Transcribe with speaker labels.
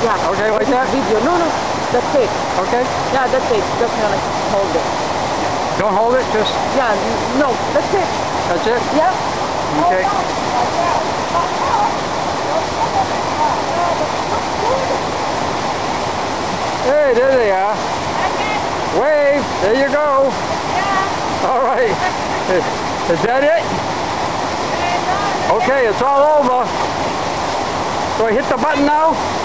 Speaker 1: Yeah.
Speaker 2: Okay, like that?
Speaker 1: Video. No, no. That's it.
Speaker 2: Okay.
Speaker 1: Yeah, that's it. Just gonna hold it.
Speaker 2: Don't hold it, just...
Speaker 1: Yeah, no. That's it.
Speaker 2: That's it?
Speaker 1: Yeah.
Speaker 2: Okay. Hey, there they are. Wave. There you go. All right. Is that it? Okay, it's all over. So I hit the button now?